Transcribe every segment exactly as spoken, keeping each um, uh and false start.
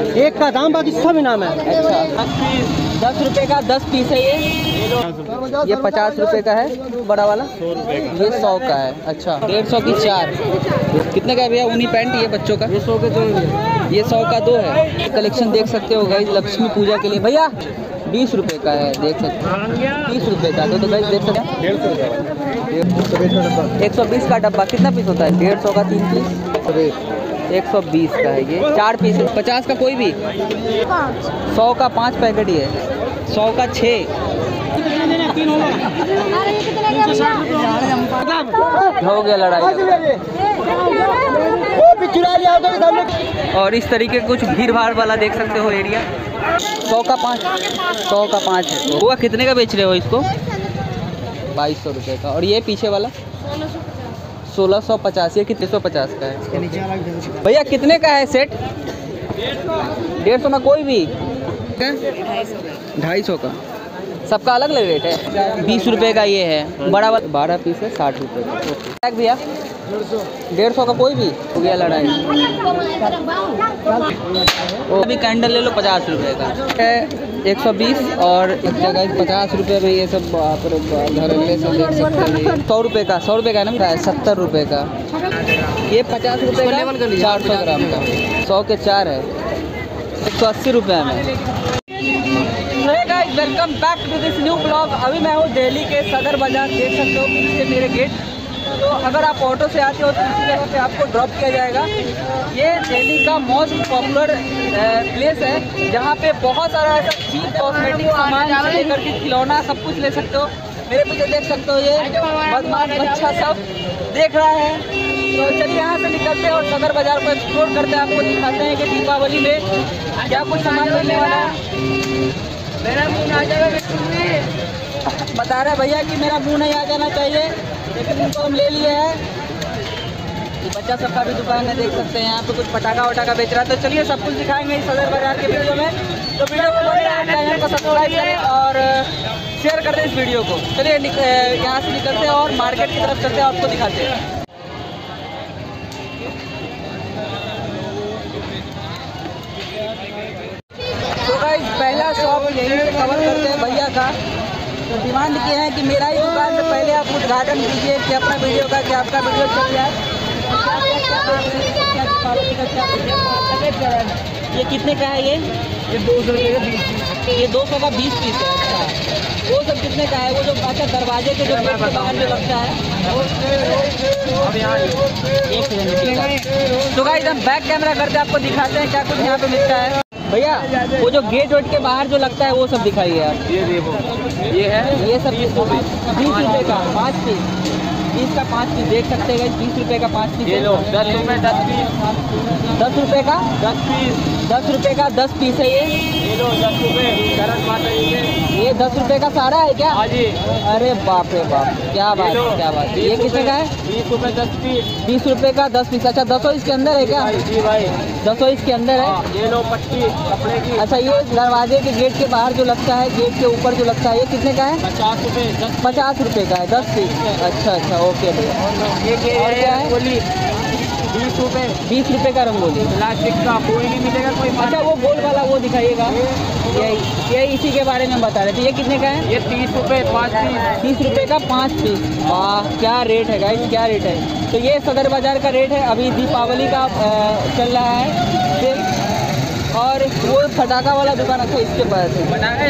एक का दाम बाकी सब इनाम है। अच्छा, दस पीस दस रुपए का दस पीस है ये। ये पचास रुपए का है बड़ा वाला, सौ रुपए का, ये सौ का है। अच्छा, डेढ़ सौ की चार। कितने का है भैया ऊनी पैंट ये बच्चों का? ये सौ के दो है। ये सौ का दो है। कलेक्शन देख सकते हो गाइस लक्ष्मी पूजा के लिए। भैया बीस रुपए का है, देख सकते हो बीस रुपए का। तो, तो गाइस देख सकते हैं डेढ़ सौ रुपये एक सौ बीस का डब्बा। कितना पीस होता है? डेढ़ सौ का तीन पीस, एक सौ बीस का है ये चार पीस। पचास का कोई भी, सौ का पाँच पैकेट ही है, सौ का छः। हो गया लड़ाई। और इस तरीके कुछ भीड़ भाड़ वाला देख सकते हो एरिया। सौ का पाँच, सौ का पाँच है। वो कितने का बेच रहे हो इसको? बाईस सौ रुपये का। और ये पीछे वाला सोलह सौ पचास। ये कितने सौ पचास का है भैया? कितने का है सेट? डेढ़ सौ में कोई भी, ढाई सौ का। सबका अलग अलग रेट है। बीस रुपए का ये है बड़ा वाला, बारह पीस है साठ रुपये का। भैया डेढ़ सौ का कोई भी। हो गया लड़ाई। अभी कैंडल ले लो पचास रुपए का, एक सौ बीस और एक जगह पचास रुपये में ये सब घरेलू सब देख सकते हैं। सौ रुपये का, सौ रुपये का है ना, सत्तर रुपये का। ये पचास रुपये का चार सौ ग्राम का, सौ के चार है, एक सौ अस्सी रुपये में। Welcome back to this new blog. अभी मैं हूँ दिल्ली के सदर बाज़ार, देख सकते हो पीछे मेरे गेट। तो अगर आप ऑटो से आते हो तो इसी जगह पे आपको ड्रॉप किया जाएगा। ये दिल्ली का मोस्ट पॉपुलर प्लेस है जहाँ पे बहुत सारा ऐसा चीप कॉस्मेटिक सामान से लेकर के खिलौना सब कुछ ले सकते हो। मेरे पीछे देख सकते हो ये बदमाश बच्चा सब देख रहा है। तो चलिए यहाँ से निकलते हैं और सदर बाज़ार को एक्सप्लोर करते हैं, आपको दिखाते हैं कि दीपावली में क्या कुछ सामान मिलने वाला है। मेरा मुँह आ जाएगा, बता रहे भैया कि मेरा मुँह नहीं आ जाना चाहिए, लेकिन उनको हम ले लिए हैं। ये बच्चा सबका भी दुकान है, देख सकते हैं यहाँ पे कुछ पटाखा वटाखा बेच रहा है। तो चलिए सब कुछ दिखाएंगे इस सदर बाज़ार के वीडियो में। तो वीडियो को चैनल को सब्सक्राइब करें और शेयर कर दें इस वीडियो को। चलिए यहाँ से निकलते हैं और मार्केट की तरफ चलते हैं, आपको दिखाते हैं। तो गाइस पहला शॉप यहीं से कवर करते हैं भैया का। तो डिमांड किए हैं कि मेरा ही दुकान से पहले आप उद्घाटन कीजिए कि अपना वीडियो का, कि आपका वीडियो चल जाए। ये कितने का है? ये ये दो सौ रुपये का बीस पीस। ये दो सौ का बीस पीस है। अच्छा, वो सब कितने का है? वो जो अच्छा दरवाजे के जो गेट के बाहर जो लगता है, एक सेकंड। तो गाइस हम बैक कैमरा करते आपको दिखाते हैं क्या कुछ यहाँ पे मिलता है। भैया वो जो गेट वेट के बाहर जो लगता है वो सब दिखाइए आप। ये देखो, ये है, ये सब बीस रुपये का पाँच पीस, बीस का पाँच पीस देख सकते हैं। बीस रुपये का पाँच पीस। ये लो दस रुपये दस पीस, दस रुपये का दस पीस, दस रुपये का दस पीस है ये। ये लो दस रुपये करंट माता ये ये दस रुपये का सारा है क्या? हाँ जी। अरे बाप रे बाप, क्या बात है, क्या बात है। ये कितने का है? बीस रुपये दस पीस, बीस रुपये का दस पीस। अच्छा, दसों इसके अंदर है क्या? जी भाई, दसों इसके अंदर है। ये लो पट्टी कपड़े की। अच्छा, ये दरवाजे के गेट के बाहर जो लगता है, गेट के ऊपर जो लगता है, ये कितने का है? पचास रुपये दस, पचास रुपये का है दस पीस। अच्छा अच्छा, ओके भैया। ये क्या है? रंगोली बीस रुपये, बीस रुपये का रंगोली प्लास्टिक का कोई नहीं मिलेगा कोई। अच्छा, वो गोल वाला वो दिखाइएगा। यही ये इसी के बारे में बता रहे थे। ये कितने का है? ये तीस रुपये पाँच पीस, तीस रुपये का पाँच पीस। वाह, क्या रेट है गाइस, क्या रेट है। तो ये सदर बाज़ार का रेट है। अभी दीपावली का चल रहा है सेल। और वो पटाखा वाला दुकान, अच्छा इसके पास है पटाखे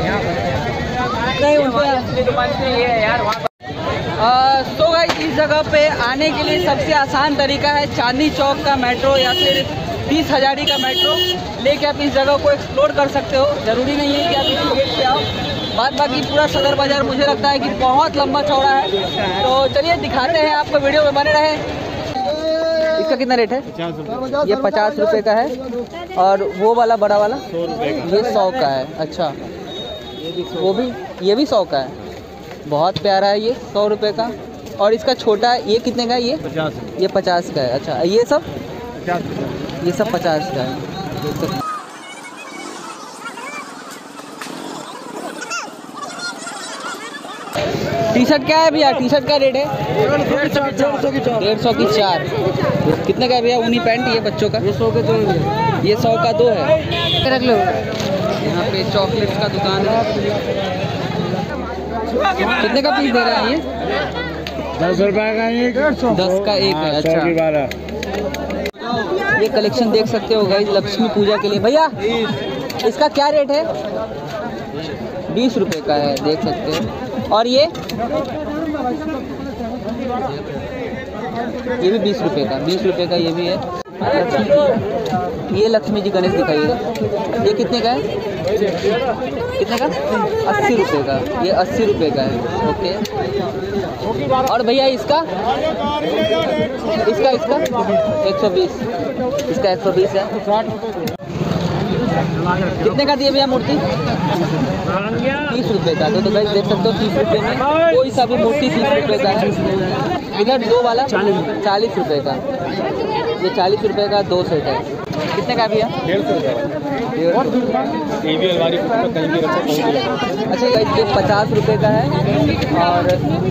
नहीं उनको यार वहाँ। तो गाइस इस जगह पे आने के लिए सबसे आसान तरीका है चांदनी चौक का मेट्रो या फिर तीस हज़ारी का मेट्रो लेके आप इस जगह को एक्सप्लोर कर सकते हो। ज़रूरी नहीं है कि आप इसी गेट पे आओ। बाद बाकी पूरा सदर बाज़ार मुझे लगता है कि बहुत लंबा चौड़ा है। तो चलिए दिखाते हैं आपको, वीडियो में बने रहे। इसका कितना रेट है? ये पचास रुपये का है। और वो वाला बड़ा वाला सौ रुपये का, ये सौ का है। अच्छा, वो भी, ये भी सौ का है। बहुत प्यारा है ये, सौ रुपये का। और इसका छोटा है, ये कितने का है? ये पचास, ये पचास का है। अच्छा, ये सब पचास, ये सब पचास का है। टी शर्ट क्या है भैया? टी शर्ट का रेट है डेढ़ सौ की चार। कितने का है भैया? ऊनी पैंट ये बच्चों का? ये सौ के दो है। ये सौ का दो है। रख लो। यहाँ पे चॉकलेट्स का दुकान है। कितने का पीस दे रहे हैं ये? दस रुपए का एक, दस का एक है। अच्छा, ये कलेक्शन देख सकते हो गाइस लक्ष्मी पूजा के लिए। भैया इसका क्या रेट है? बीस रुपए का है, देख सकते हो। और ये ये भी बीस रुपए का, बीस रुपए का ये भी है। ये लक्ष्मी जी गणेश दिखाइएगा। ये कितने का है? कितने का? अस्सी रुपए का। ये अस्सी रुपए का है। ओके। और भैया इसका इसका इसका एक सौ बीस। इसका एक सौ बीस है। कितने का दिए भैया मूर्ति? तीस रुपए का। तो, तो गाइस देख सकते हो तीस रुपए में कोई सा भी मूर्ति तीस रुपए का है। इधर दो वाला चालीस रुपए का। ये चालीस रुपए का दो सेट है। कितने का भैया? डेढ़ सौ रुपये। अच्छा गाइस ये पचास रुपए का है। और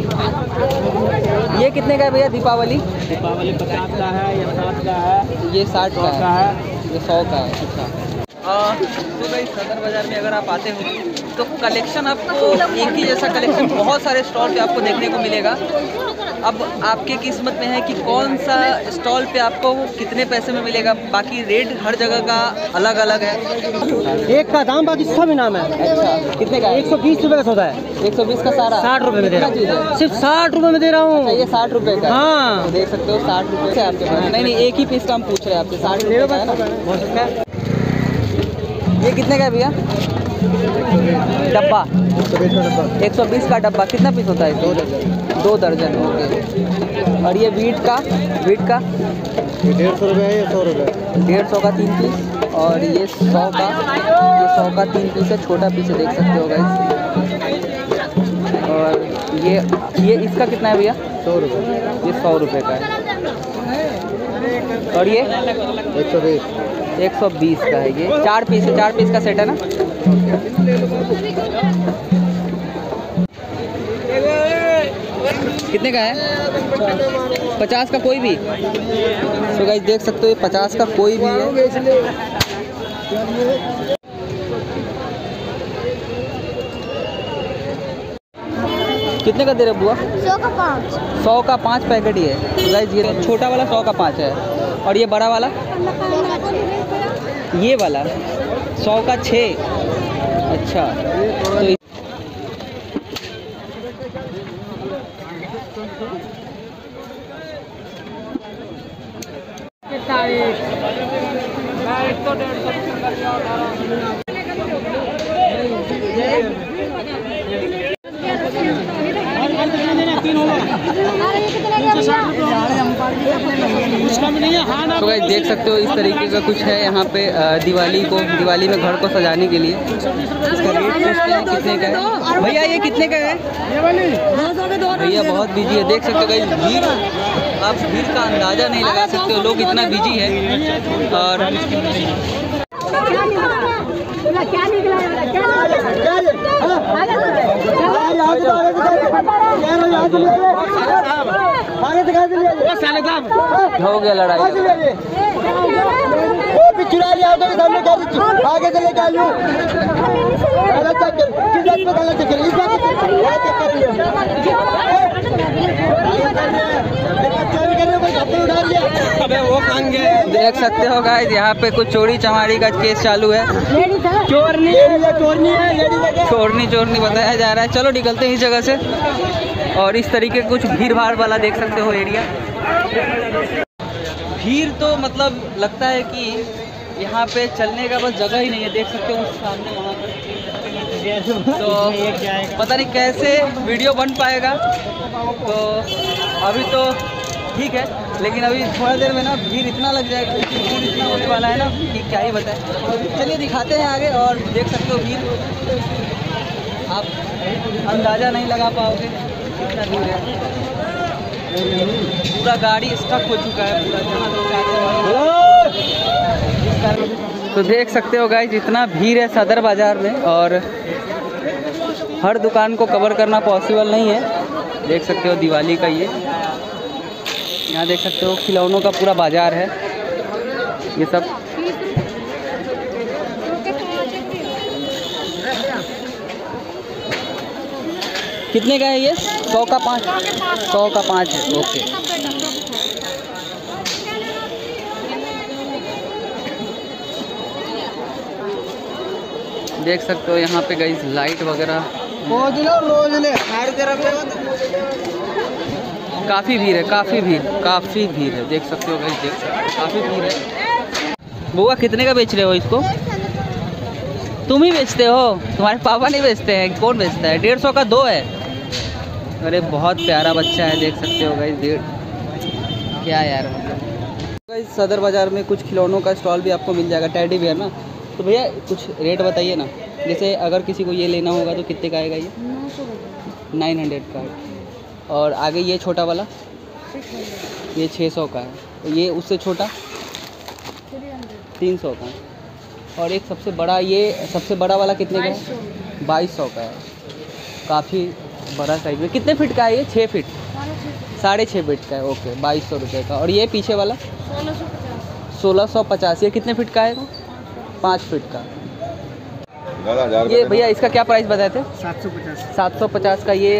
ये कितने का है भैया? दीपावली दीपावली पचास का है या साठ का है, ये साठ का है, ये सौ का है। अच्छा, तो भाई सदर बाज़ार में अगर आप आते हो तो कलेक्शन आपको एक ही जैसा कलेक्शन बहुत सारे स्टॉल पे आपको देखने को मिलेगा। अब आपके किस्मत में है कि कौन सा स्टॉल पे आपको कितने पैसे में मिलेगा। बाकी रेट हर जगह का अलग अलग है। एक का दाम बाकी सब इनाम है। अच्छा, कितने का? एक सौ बीस रुपए का सौदा है। एक सौ बीस का सारा साठ रुपए में दे रहा हूँ। सिर्फ साठ रुपए में दे रहा हूँ। अच्छा, ये साठ रुपए का? हाँ, तो देख सकते हो साठ रुपए से आपके पास। नहीं नहीं, एक ही पीस का हम पूछ रहे हैं आपसे। साठ रुपए का है ना? हो सकता है। ये कितने का है भैया? डब्बा एक सौ बीस का डब्बा। कितना पीस होता है? दो दर्जन। दो दर्जन। ओके। और ये वीट का? वीट का डेढ़ सौ रुपये है, सौ रुपये। डेढ़ सौ का तीन पीस। और ये सौ का, ये सौ का तीन पीस है। छोटा पीस है, देख सकते हो गाइस। और ये ये इसका कितना है भैया? सौ रुपये। ये सौ रुपये का है। और ये एक सौ बीस। एक सौ बीस का है। ये चार पीस है, चार पीस का सेट है ना? कितने का है? पचास का कोई भी? तो गाइस देख सकते हो ये पचास का कोई भी है। कितने का दे रहे बुआ? सौ का पाँच। सौ का पाँच पैकेट ही है। तो गाइस ये छोटा वाला सौ का पाँच है। और ये बड़ा वाला, ये वाला सौ का छः। अच्छा, तो तो गाइस देख सकते हो इस तरीके का कुछ है यहाँ पे। दिवाली को दिवाली में घर को सजाने के लिए इसका रेट पूछते हैं कितने का है। भैया ये कितने का है? भैया बहुत बिजी है, देख सकते हो गाइस भीड़। आप भीड़ का अंदाज़ा नहीं लगा सकते हो, लोग इतना बिजी है। और हो गया लड़ाई। चुरा लिया तो सामने कर आगे से लेके आइयो। गलत चक्कर किस बात पे गलत चक्कर? इस बात पे चोरी कर रहे हो, कोई धक्के उठा लिया। अबे वो कहां गए? देख सकते हो गाइस यहाँ पे कुछ चोरी चमारी का केस चालू है। चोरनी चोरनी है, चोरनी चोरनी बताया जा रहा है। चलो निकलते हैं इस जगह से। और इस तरीके कुछ भीड़ भाड़ वाला देख सकते हो एरिया। भीड़ तो मतलब लगता है कि यहाँ पे चलने का बस जगह ही नहीं है, देख सकते हो उस सामने वहाँ पर। तो पता नहीं कैसे वीडियो बन पाएगा। तो अभी तो ठीक है, लेकिन अभी थोड़ा देर में ना भीड़ इतना लग जाएगा, भीड़ इतना होने वाला है ना कि क्या ही बताएं। चलिए दिखाते हैं आगे और देख सकते हो भीड़, आप अंदाज़ा नहीं लगा पाओगे कितना भीड़ है। पूरा गाड़ी स्टक हो चुका है पूरा जहाँ। तो देख सकते हो गाइस इतना भीड़ है सदर बाज़ार में, और हर दुकान को कवर करना पॉसिबल नहीं है। देख सकते हो दिवाली का ये, यहाँ देख सकते हो खिलौनों का पूरा बाजार है ये सब। कितने का है ये? सौ का पाँच, सौ का पाँच है। ओके, देख सकते हो यहाँ पे गाइस लाइट वगैरह काफ़ी भीड़ है, काफ़ी भीड़ काफ़ी भीड़ है। देख सकते हो गाइस, देख सकते हो काफ़ी भीड़ है। बुआ कितने का बेच रहे हो इसको? तुम ही बेचते हो, तुम्हारे पापा नहीं बेचते हैं? कौन बेचता है? डेढ़ सौ का दो है। अरे बहुत प्यारा बच्चा है, देख सकते हो गाइस। डेढ़ क्या यार, मतलब गाइस सदर बाज़ार में कुछ खिलौनों का स्टॉल भी आपको मिल जाएगा, टेडी बियर ना। तो भैया कुछ रेट बताइए ना, जैसे अगर किसी को ये लेना होगा तो कितने का आएगा ये? नाइन हंड्रेड का है। और आगे ये छोटा वाला ये छः सौ का है। ये उससे छोटा तीन सौ का है। और एक सबसे बड़ा, ये सबसे बड़ा वाला कितने का है? बाईस सौ का है। काफ़ी बड़ा साइज में। कितने फीट का है ये? छः फीट साढ़े छः फीट का है। ओके, बाईस सौ रुपये का। और ये पीछे वाला सोलह सौ पचास। ये कितने फीट का आएगा? पाँच फीट का। ये भैया इसका क्या प्राइस बताए थे? सात सौ पचास। सात सौ पचास का। ये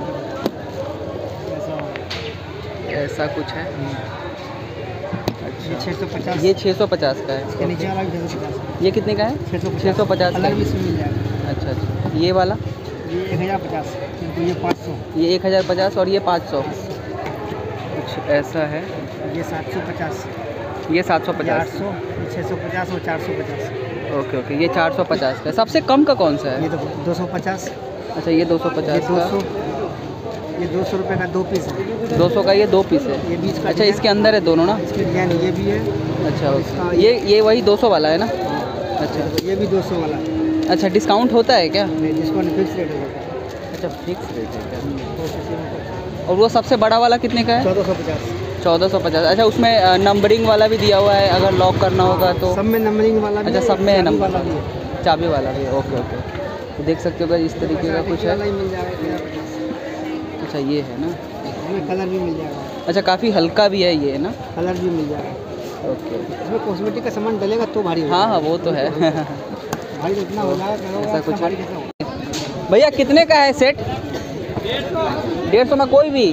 ऐसा कुछ है। ये छः सौ पचास। ये छः सौ पचास का है। इसके नीचे वाला भी छः सौ पचास। ये कितने का है? छः सौ पचास का। इसमें मिल जाएगा। अच्छा अच्छा। ये वाला ये एक हज़ार पचास, ये पाँच सौ। ये एक हज़ार पचास और ये पाँच सौ। कुछ ऐसा है। ये सात सौ पचास। ये सात सौ आठ पचास। सौ, छः सौ पचास और चार सौ पचास। Okay okay. ये चार सौ पचास का। सबसे कम का कौन सा है? ये तो दो सौ पचास। अच्छा, ये दो सौ ये पचास दो सौ, का। ये दो सौ रुपये का दो पीस है। दो सौ का ये दो पीस है। ये बीच का अच्छा, इसके अंदर है दोनों ना? इसकी डिजाइन ये भी है। अच्छा, इसका ये ये वही दो सौ वाला है ना? अच्छा ये भी दो सौ वाला है। अच्छा। डिस्काउंट होता है क्या? नहीं, डिस्काउंट फिक्स रेट है। अच्छा, फिक्स रेट है क्या? और वो सबसे बड़ा वाला कितने का है? चौदह सौ पचास। चौदह सौ पचास। अच्छा, उसमें नंबरिंग वाला भी दिया हुआ है, अगर लॉक करना होगा तो? सब में नंबरिंग वाला भी अच्छा, है, सब में है चाबी नंबर वाला भी है। चाबी वाला भी है। Okay okay. तो देख सकते हो भाई इस तरीके का कुछ है। वाला ही मिल जाएगा। अच्छा, ये है ना? इसमें कलर भी मिल जाएगा। अच्छा, काफ़ी हल्का भी है ये ना? कलर भी मिल जाएगा। ओके। इसमें कॉस्मेटिक का सामान डलेगा तो भारी होगा। हाँ हाँ, वो तो है। भाई इतना हो जाएगा, ऐसा कुछ भारी है। कैसा होगा? भैया कितने का है सेट? डेढ़ सौ में कोई भी?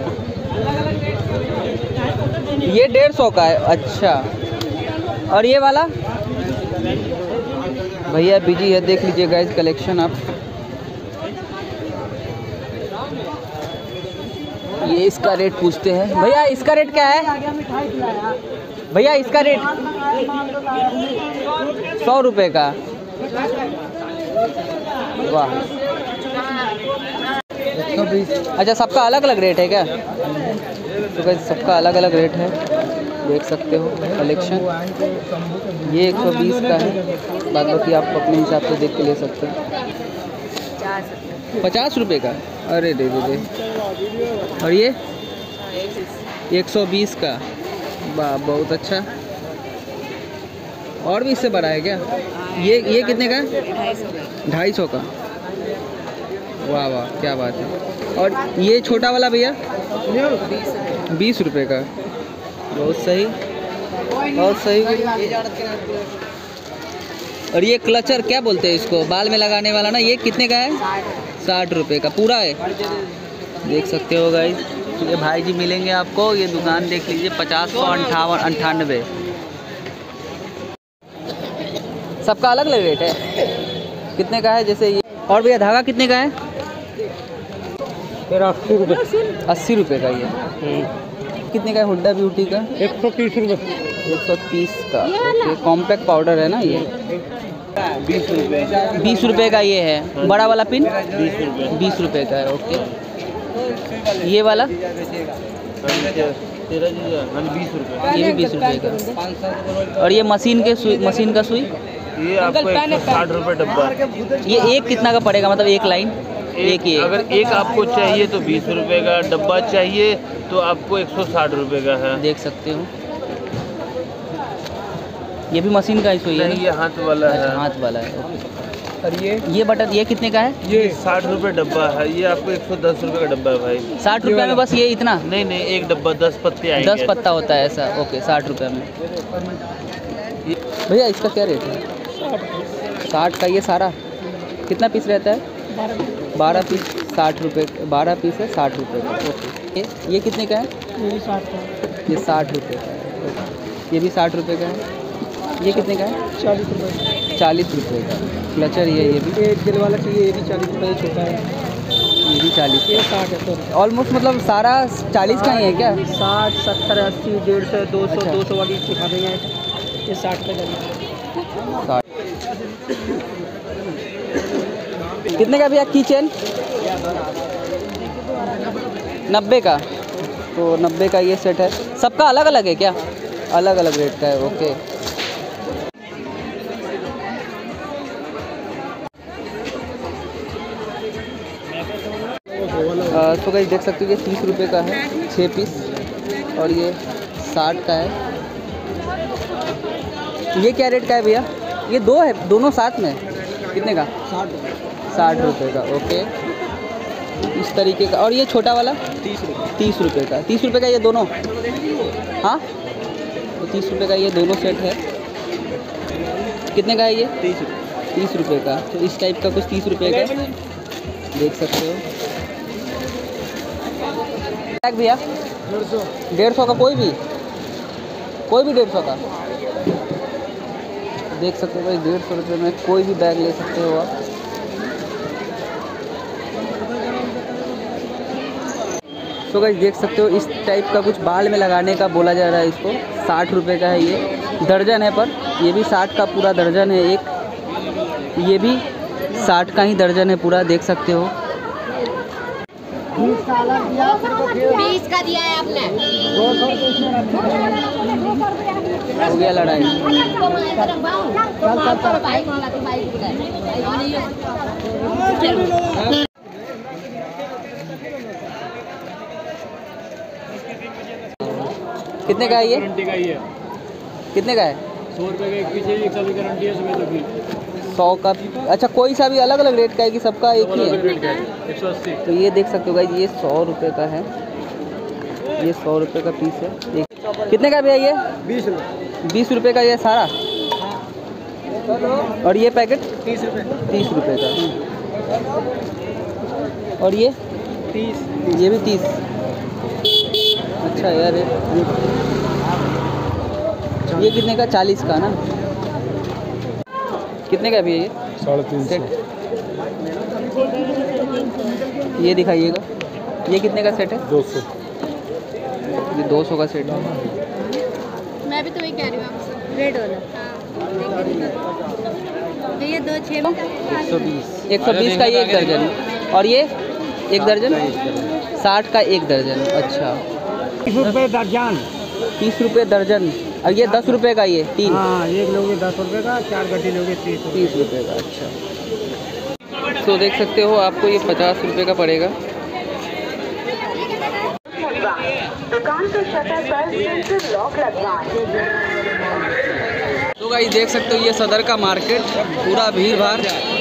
ये डेढ़ सौ का है। अच्छा, और ये वाला? भैया बिजी है, देख लीजिए गाइस कलेक्शन आप। ये इसका रेट पूछते हैं। भैया इसका रेट क्या है? भैया इसका रेट सौ रुपये का। वाह। अच्छा, सबका अलग अलग रेट है क्या? तो गाइस सबका अलग अलग रेट है, देख सकते हो कलेक्शन। ये एक सौ बीस का है, बाद बाकी आप अपने हिसाब से देख के ले सकते हो। पचास रुपये का? अरे दे दे दे। और ये एक सौ बीस का। वाह, बहुत अच्छा। और भी इससे बड़ा है क्या? ये ये कितने का है? ढाई सौ का। वाह वाह, क्या बात है। और ये छोटा वाला भैया? बीस रुपये का। बहुत सही, बहुत सही। और ये क्लचर क्या बोलते हैं इसको, बाल में लगाने वाला ना, ये कितने का है? साठ रुपये का पूरा है। देख सकते हो गाइस, ये भाई जी मिलेंगे आपको। ये दुकान देख लीजिए, पचास सौ अंठावन अंठानवे सबका अलग अलग रेट है। कितने का है जैसे ये? और भैया धागा कितने का है? अस्सी रुपये। अस्सी रुपये का ये। कितने का है हुड्डा ब्यूटी का? एक सौ तीस रुपये। एक सौ तीस का। ओके, कॉम्पैक्ट पाउडर है ना ये? बीस रुपये। बीस रुपये का ये है। बड़ा वाला पिन बीस रुपये। बीस रुपये का है। ओके, ये वाला? तेरह बीस रुपये। ये भी बीस रुपये का। और ये मशीन के सुई, मशीन का सुई? ये आपको एक सौ साठ रुपये डब्बा। ये एक कितना का पड़ेगा, मतलब एक लाइन? एक ही है। अगर एक आपको चाहिए तो बीस रुपए का, डब्बा चाहिए तो आपको एक सौ साठ रुपए का है। देख सकते हो, ये भी मशीन का ही सुई है? नहीं, ये हाथ वाला है। हाथ वाला है। ओके। और ये ये बटन ये कितने का है? ये साठ रुपये डब्बा है, ये आपको एक सौ दस रुपये का डब्बा है भाई। साठ रुपये में बस ये इतना? नहीं नहीं, एक डब्बा दस पत्ते आएंगे। दस पत्ता होता है ऐसा, ओके साठ रुपये में। भैया इसका क्या रेट है? साठ का ये सारा कितना पीस रहता है? बारह पीस साठ रुपये, बारह पीस है साठ रुपये का, ओके। ये ये कितने का है? ये साठ का, ये साठ रुपये का है, ये भी साठ रुपये का है। ये कितने का है? चालीस रुपये। चालीस रुपये का क्लचर ये ये भी एक दिल वाला चाहिए, ये भी चालीस रुपये छोटा है, ये भी चालीस। ये साठ है सर। ऑलमोस्ट मतलब सारा चालीस का ही है क्या? साठ सत्तर अस्सी डेढ़ सौ दो सौ अच्छा। दो सौ वाली सिखा देंगे, ये साठ का चाहिए। साठ। कितने का भैया की चेन? नब्बे का, तो नब्बे का ये सेट है। सबका अलग अलग है क्या? अलग अलग रेट का है, ओके। तो गाइस देख सकते हो ये तीस रुपये का है छः पीस, और ये साठ का है। ये क्या रेट का है भैया? ये दो है, दोनों साथ में कितने का? साठ साठ रुपये का, ओके। इस तरीके का, और ये छोटा वाला तीस रुपये। तीस रुपये का, तीस रुपये का ये दोनों, हाँ तो तीस रुपये का ये दोनों सेट है। कितने का है ये? तीस रुपये। तीस रुपये का, तो इस टाइप का कुछ तीस रुपये का देख सकते हो। बैग भैया डेढ़ सौ। डेढ़ सौ का, कोई भी कोई भी डेढ़ सौ का देख सकते हो भाई। डेढ़ सौ रुपये में कोई भी बैग ले सकते हो आप। तो गाइस देख सकते हो इस टाइप का कुछ बाल में लगाने का बोला जा रहा है इसको। साठ रुपये का है, ये दर्जन है, पर ये भी साठ का पूरा दर्जन है एक। ये भी साठ का ही दर्जन है पूरा, देख सकते हो। बीस का दिया है आपने। हो गया लड़ाई। कितने का है ये? गारंटी का ही है। कितने का है? सौ रुपये का एक पीछे, एक साल की गारंटी है इसमें तो भी। सौ का, अच्छा कोई सा भी अलग अलग रेट का है कि सबका एक ही है? एक सौ अस्सी। तो ये देख सकते हो गाइस, ये सौ रुपये का है, ये सौ रुपये का पीस है। एक कितने का भैया ये? बीस रुपये। बीस रुपये का ये सारा, और ये पैकेट तीस रुपये। तीस रुपये का, और ये तीस। ये भी तीस। अच्छा यार, ये ये कितने का? चालीस का ना? कितने का भी है ये? साढ़े तीन सेट। ये दिखाइएगा, ये कितने का सेट है? दो सौ। ये दो सौ का सेट है। मैं भी तो वही कह रही हूँ आपसे, रेड वाला। हाँ ये दो छः एक सौ बीस एक सौ बीस का ये एक दर्जन, और ये एक दर्जन साठ का एक दर्जन। अच्छा, तीस रुपये दर्जन। तीस रुपये दर्जन, और ये दस रुपये का, ये तीन हाँ, एक लोगे दस रुपये का, चार गड्ढे लोगे तीस रुपये। तीस रुपये का। अच्छा, तो देख सकते हो आपको ये पचास रुपये का पड़ेगा। दुकान के शटर पर सेंसर लॉक लगवाएं। तो गाइस देख सकते हो ये सदर का मार्केट, पूरा भीड़ भाड़।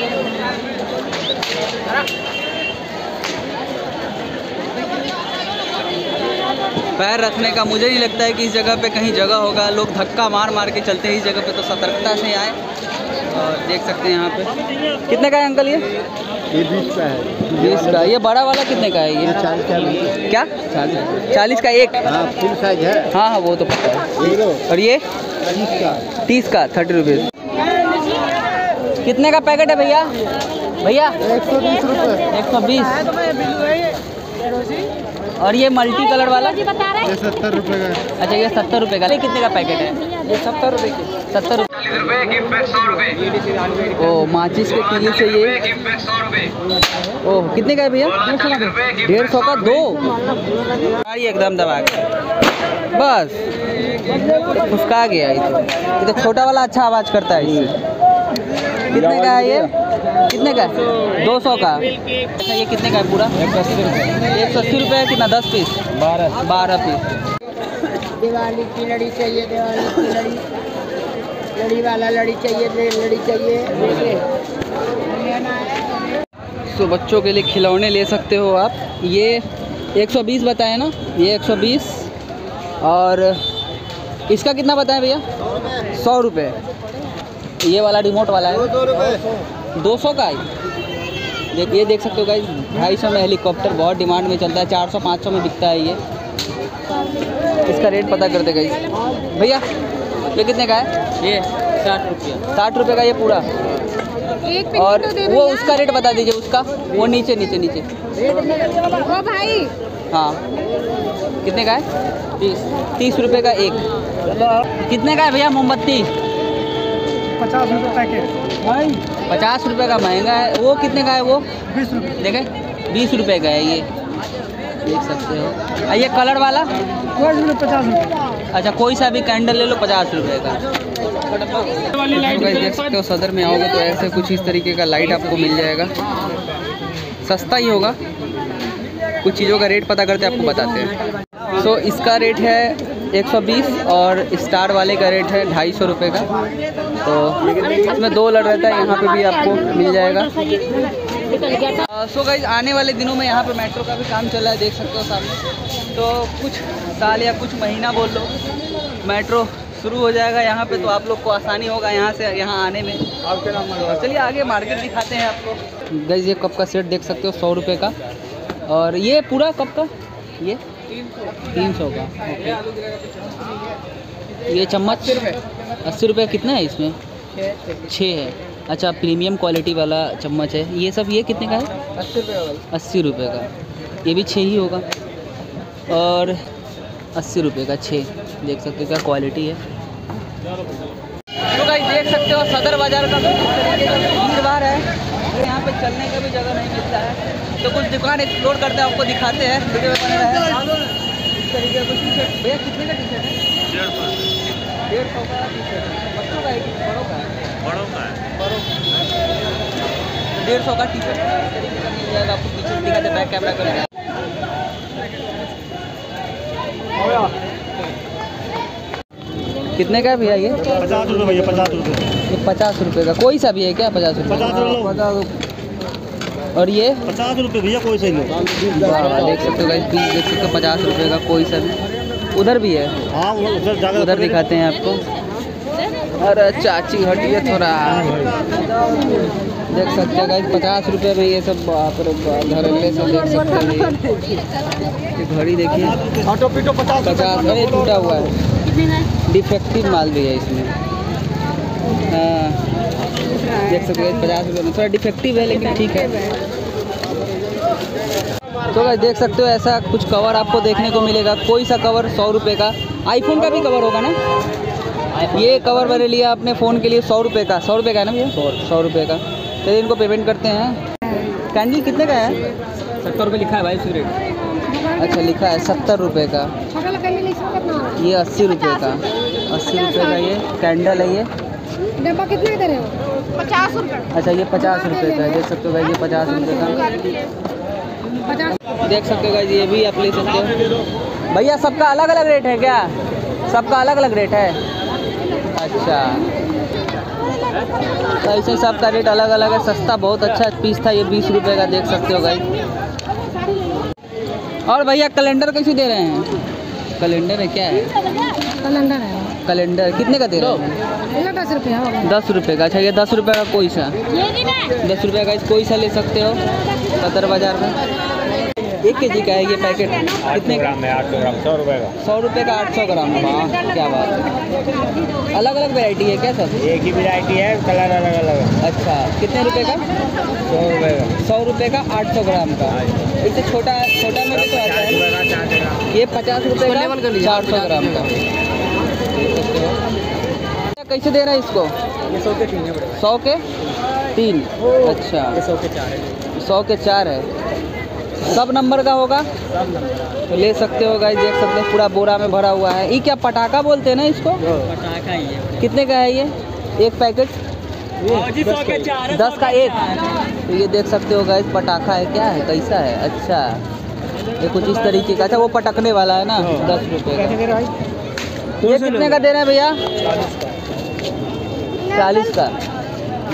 पैर रखने का मुझे नहीं लगता है कि इस जगह पे कहीं जगह होगा। लोग धक्का मार मार के चलते हैं इस जगह पे, तो सतर्कता से आए। और देख सकते हैं यहाँ पे कितने का है अंकल ये? ये बीस का है। बीस का। ये बड़ा वाला कितने का है ये? चालीस का। क्या? चालीस चालीस का एक? हाँ, फुल साइज है। हाँ हाँ वो तो पता है। ये लो, और ये तीस का। तीस का, थर्टी रुपीज़। कितने का पैकेट है भैया? भैया एक सौ बीस रुपये। एक सौ बीस। और ये मल्टी कलर वाला? ये सत्तर रुपये का है। अच्छा, ये सत्तर रुपये का। ये कितने का पैकेट है? ये सत्तर रुपये की। सत्तर रुपये। ओ माचिस के तीली से ये, ओह कितने का है भैया? डेढ़ सौ का दो। ये एकदम दबा के बस फुसका गया। ये तो ये तो छोटा वाला अच्छा आवाज़ करता है इससे। कितने का है ये? कितने का है? दो सौ का। अच्छा, ये कितने का है पूरा? एक सौ अस्सी रुपये। एक सौ अस्सी रुपये कितना? दस पीस? बारह बारह पीस। दिवाली की लड़ी चाहिए, दिवाली की लड़ी, लड़ी वाला लड़ी चाहिए, लड़ी चाहिए। तो बच्चों के लिए खिलौने ले सकते हो आप। ये एक सौ बीस बताए ना, ये एक सौ बीस। और इसका कितना बताएं भैया? सौ रुपये। ये वाला रिमोट वाला है दो सौ का है। देखिए देख सकते हो गाइस, ढाई सौ में हेलीकॉप्टर बहुत डिमांड में चलता है, चार सौ पाँच सौ में बिकता है ये। इसका रेट पता करते गाइस। भैया ये कितने का है? ये साठ रुपया। साठ रुपये का ये पूरा। और वो उसका रेट बता दीजिए, उसका वो नीचे नीचे नीचे ओ भाई हाँ कितने का है? तीस तीस रुपये का एक। कितने का है भैया मोमबत्ती? पचास रुपये पैकेट भाई। पचास रुपये का महंगा है। वो कितने का है? वो बीस रुपये। देखें बीस रुपये का है ये, देख सकते हो। और ये कलर वाला पचास रुपये। अच्छा, कोई सा भी कैंडल ले लो पचास रुपये का। तो गाइस देख सकते हो सदर में आओगे तो ऐसे कुछ इस तरीके का लाइट आपको मिल जाएगा। सस्ता ही होगा, कुछ चीज़ों का रेट पता करते आपको बताते हैं। सो so, इसका रेट है एक सौ बीस और स्टार वाले का रेट है ढाई सौ रुपये का। तो इसमें दो लड़ रहता है, यहाँ पे भी आपको मिल जाएगा। सो गाइस आने वाले दिनों में यहाँ पे मेट्रो का भी काम चल रहा है, देख सकते हो सामने। तो कुछ साल या कुछ महीना बोल लो मेट्रो शुरू हो जाएगा यहाँ पे, तो आप लोग को आसानी होगा यहाँ से यहाँ आने में। तो चलिए आगे मार्केट दिखाते हैं आपको। गाइस ये कप का सेट देख सकते हो सौ रुपये का। और ये पूरा कप का ये तीन सौ का। ये चम्मच अस्सी रुपये। कितना है इसमें? छः है। अच्छा प्रीमियम क्वालिटी वाला चम्मच है ये सब। ये कितने का है? अस्सी रुपये। अस्सी रुपये का ये भी छः ही होगा। और अस्सी रुपये का छः, देख सकते हो क्या क्वालिटी है। तो गाइस देख सकते हो सदर बाज़ार का भीड़ भाड़ है, यहाँ पे चलने का भी जगह नहीं मिलता है। तो कुछ दुकान एक्सप्लोर करते हैं, आपको दिखाते हैं। वीडियो में बने रहे। इस तरीके का टी शर्ट भैया कितने का टी शर्ट है? डेढ़ सौ का टी शर्ट है। बच्चों का है कि बड़ों का है? बड़ों का है। बड़ों का डेढ़ सौ का टी शर्ट इस तरीके का मिल जाएगा आपको। पीछे दिखाते बैक कैमरा करेंगे। कितने का है भैया ये? पचास रुपये भैया, पचास रुपये। ये पचास रुपये का कोई सा भी है क्या? पचास रुपये। और ये पचास रुपये भैया, कोई सही लो। देख सकते हो गाइस, पीस देख सकते हो पचास रुपये का कोई सा भी। उधर भी है, हाँ उधर जाकर उधर दिखाते हैं आपको। अरे चाची हटिए थोड़ा। देख सकते हो गाइस पचास रुपये में ये सब घरेले से देख सकते हैं। ये घड़ी देखिए ऑटो पीटो पचास पचास। अरे टूटा हुआ है, डिफेक्टिव माल भी है इसमें। हाँ देख सकते हो पचास रुपये में थोड़ा डिफेक्टिव है लेकिन ठीक है। तो गाइस देख सकते हो ऐसा कुछ कवर आपको देखने को मिलेगा। कोई सा कवर सौ रुपये का। आईफोन का भी कवर होगा ना? ये कवर मैंने लिया अपने फ़ोन के लिए सौ रुपये का। सौ रुपये का है ना भैया? सौ सौ रुपये का। चलिए इनको पेमेंट करते हैं। कैंडल कितने का है? सत्तर रुपये लिखा है भाई सिगरेट। अच्छा लिखा है सत्तर रुपये का। ये अस्सी रुपये का। अस्सी रुपये का ये कैंडल है। ये डब्बा कितने दे रहे हो? पचास रुपये। अच्छा ये पचास रुपये का है, देख सकते हो भाई। ये पचास रुपये का देख सकते हो भाई। ये भी आप ले सकते हो भैया। सबका अलग अलग रेट है क्या? सबका अलग अलग रेट है? अच्छा तो ऐसे सबका रेट अलग अलग है। सस्ता बहुत अच्छा पीस था ये, बीस रुपये का, देख सकते हो भाई। और भैया कैलेंडर कैसे दे रहे हैं? कैलेंडर है क्या है? कैलेंडर है। कैलेंडर कितने का दे रहे हो? दस रुपये। दस रुपये का। अच्छा ये दस रुपये का कोई सा, दस रुपये का कोई सा ले सकते हो सदर बाज़ार में। एक के जी का है ये पैकेट। कितने ग्राम है? आठ सौ ग्राम। सौ रुपये का। सौ रुपये का आठ सौ ग्राम। वाह क्या बात है। अलग अलग वैरायटी है क्या सब? एक ही वैरायटी है, कलर अलग अलग है। अच्छा कितने रुपए का? सौ रुपये का। सौ रुपये का आठ सौ ग्राम का। इससे छोटा छोटा में भी तो आता है। ये पचास रुपये का चार सौ ग्राम का। कैसे दे रहा है इसको? ये सौ के तीन है। सौ के तीन। अच्छा सौ के चार है। सौ के चार है। सब नंबर का होगा तो ले सकते हो गाइस। देख सकते हो पूरा बोरा में भरा हुआ है। ये क्या पटाखा बोलते हैं ना इसको? पटाखा ही है। कितने का है ये एक पैकेट? सौ के चार। दस का एक। तो ये देख सकते हो गाइस पटाखा है क्या है? कैसा है? अच्छा ये कुछ इस तरीके का। अच्छा वो पटकने वाला है ना? दस रुपये का। ये कितने का दे रहे हैं भैया? चालीस का।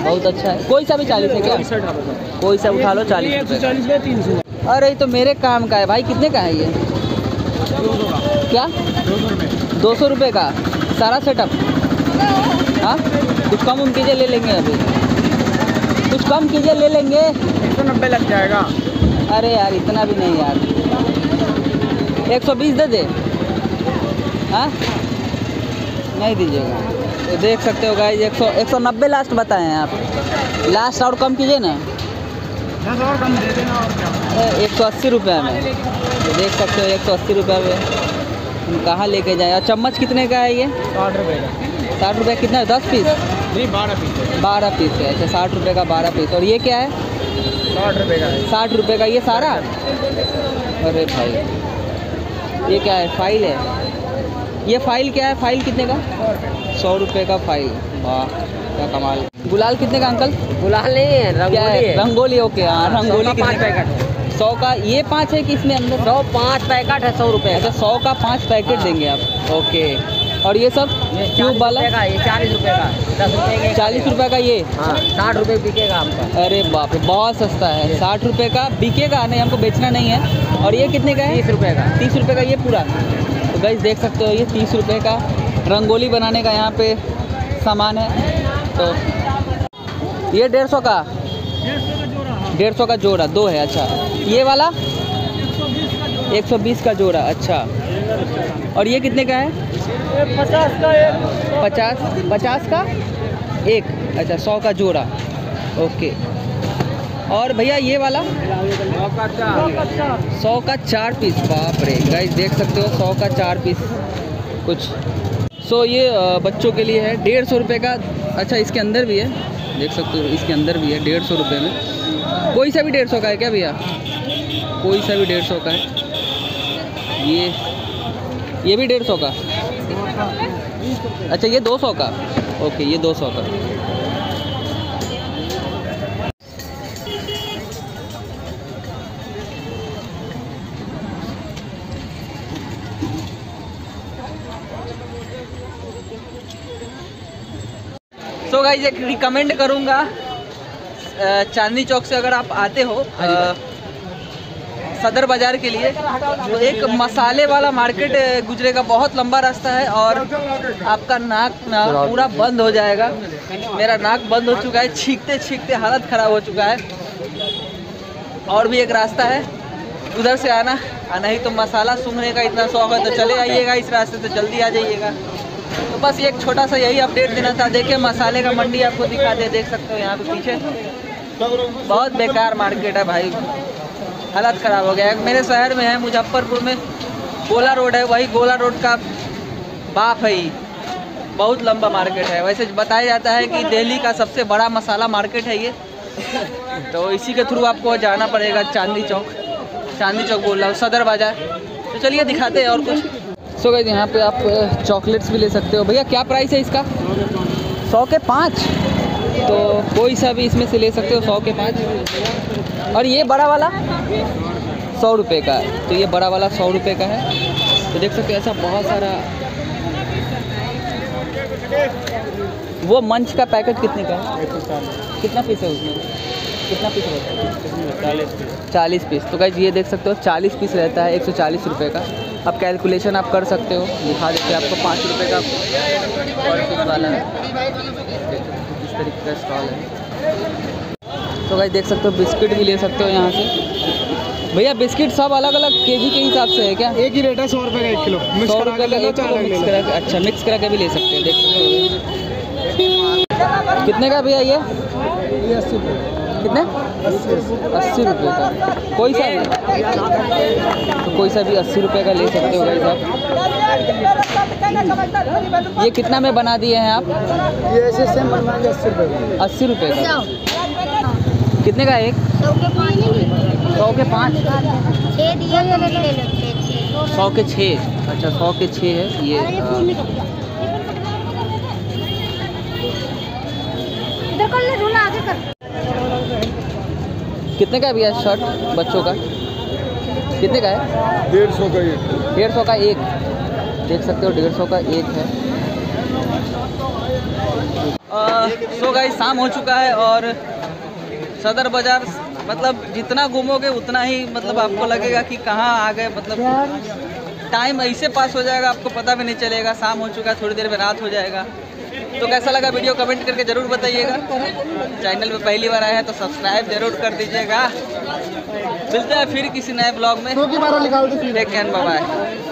बहुत अच्छा है। कोई सा भी चालीस है क्या? कोई सा उठा लो चालीस रुपये। तीन सौ अरे ये तो मेरे काम का है भाई। कितने का है ये? क्या? दो सौ रुपये का सारा सेटअप? हाँ कुछ कम उम कीजिए, ले लेंगे अभी। कुछ कम कीजिए, ले लेंगे। एक सौ नब्बे लग जाएगा। अरे यार इतना भी नहीं यार, एक सौ बीस दे दे। हाँ नहीं दीजिएगा तो देख सकते हो गाइस, एक सौ एक सौ नब्बे लास्ट बताएं हैं आप। लास्ट और कम कीजिए ना। दस और कम दे देना और क्या। एक सौ अस्सी रुपये में तो देख सकते हो, एक सौ अस्सी रुपये में हम कहाँ लेके जाए। और चम्मच कितने का है ये? साठ रुपये का। साठ रुपये कितना है? दस पीस? नहीं बारह पीस। बारह पीस है। अच्छा साठ रुपये का बारह पीस। और ये क्या है? साठ रुपये का है। साठ रुपये का ये सारा? अरे भाई ये क्या है? फाइल है। ये फाइल क्या है? फाइल कितने का? सौ रुपये का फाइल। वाह क्या कमाल। गुलाल कितने का अंकल? गुलाल नहीं है, क्या है? रंगोली। ओके हाँ रंगोली पाँच कितने का? पैकेट। सौ का ये पाँच है कि इसमें अंदर? सौ पाँच पैकेट है, सौ रुपये। अच्छा सौ का पाँच पैकेट देंगे आप। ओके। और ये सब ट्यूब वाला? ये चालीस रुपये का, दस रुपये का। चालीस रुपये का ये? हाँ साठ रुपये बिकेगा आपका। अरे बाप रे बहुत सस्ता है। साठ रुपये का बिकेगा, नहीं हमको बेचना नहीं है। और ये कितने का है? तीस रुपये का। तीस रुपये का ये पूरा? तो गाइस देख सकते हो ये तीस रुपये का रंगोली बनाने का यहाँ पे सामान है। तो ये डेढ़ सौ का? डेढ़ सौ का जोड़ा दो है। अच्छा ये वाला? एक सौ बीस का जोड़ा। अच्छा और ये कितने का है? पचास का एक। पचास पचास का एक। अच्छा सौ का जोड़ा। ओके। और भैया ये वाला? सौ का चार पीस। बाप रे गाइस देख सकते हो सौ का चार पीस कुछ। सो ये अ, बच्चों के लिए है डेढ़ सौ रुपये का। अच्छा इसके अंदर भी है, देख सकते हो इसके अंदर भी है डेढ़ सौ रुपये में। कोई सा भी डेढ़ सौ का है क्या भैया? कोई सा भी डेढ़ सौ का है। ये ये भी डेढ़ सौ का? अच्छा ये दो सौ का? ओके ये दो सौ का। सो गाइस एक रिकमेंड करूँगा, चांदनी चौक से अगर आप आते हो अ, सदर बाज़ार के लिए, तो एक मसाले वाला मार्केट गुजरेगा। बहुत लंबा रास्ता है और आपका नाक ना पूरा बंद हो जाएगा। मेरा नाक बंद हो चुका है, छींकते छींकते हालत ख़राब हो चुका है। और भी एक रास्ता है उधर से आना, नहीं तो मसाला सूंघने का इतना शौक है तो चले आइएगा इस रास्ते से, जल्दी आ जाइएगा। तो बस एक छोटा सा यही अपडेट देना था। देखिए मसाले का मंडी आपको दिखा दे, देख सकते हो यहाँ पे पीछे। बहुत बेकार मार्केट है भाई, हालत ख़राब हो गया है। मेरे शहर में है मुजफ्फरपुर में गोला रोड है, वही गोला रोड का बाप है। बहुत लंबा मार्केट है। वैसे बताया जाता है कि दिल्ली का सबसे बड़ा मसाला मार्केट है ये, तो इसी के थ्रू आपको जाना पड़ेगा। चांदनी चौक, चांदनी चौक बोल रहा हूँ, सदर बाज़ार। तो चलिए दिखाते हैं और कुछ। सो गाइस यहाँ पे आप चॉकलेट्स भी ले सकते हो। भैया क्या प्राइस है इसका? सौ के पाँच। तो कोई सा भी इसमें से ले सकते हो, सौ के पाँच। और ये बड़ा वाला सौ रुपये का है, तो ये बड़ा वाला सौ रुपये का है। तो देख सकते हो ऐसा बहुत सारा। वो मंच का पैकेट कितने का है? कितना पीस है उसमें? कितना पीस रहता है? चालीस पीस। चालीस पीस। तो गाइस ये देख सकते हो चालीस पीस रहता है, एक सौ चालीस रुपये का। अब कैलकुलेशन आप कर सकते हो, दिखा देते हैं आपको। पाँच रुपये का पर पीस वाला है, इस तरीके का स्टॉल है। तो गाइस देख सकते हो बिस्किट भी ले सकते हो यहाँ से। भैया बिस्किट सब अलग अलग केजी के हिसाब से है क्या? एक ही रेट है, सौ रुपये का एक किलो। सौ रुपये का एक किलो मिक्स करा के। अच्छा मिक्स करा के भी ले सकते हो, देख सकते हो। कितने का भैया ये? ये अस्सी रुपये। कितने? अस्सी रुपये का। कोई सा भी? तो कोई सा भी अस्सी रुपये का ले सकते हो भाई साहब। ये कितना में बना दिए हैं आप? ये ऐसे सेम बनवाएंगे अस्सी रुपये का। अस्सी रुपये का। कितने का एक? सौ के पाँच। सौ के छः। अच्छा सौ के छः है ये। कितने का है भैया शर्ट बच्चों का? कितने का है? डेढ़ सौ का एक। डेढ़ सौ का एक। देख सकते हो डेढ़ सौ का एक है। सो गाइस शाम हो चुका है और सदर बाज़ार मतलब जितना घूमोगे उतना ही मतलब आपको लगेगा कि कहाँ आ गए, मतलब टाइम ऐसे पास हो जाएगा आपको पता भी नहीं चलेगा। शाम हो चुका है, थोड़ी देर में रात हो जाएगा। तो कैसा लगा वीडियो कमेंट करके ज़रूर बताइएगा। चैनल पे पहली बार आए हैं तो सब्सक्राइब जरूर कर दीजिएगा। मिलते हैं फिर किसी नए ब्लॉग में। Take care, bye bye.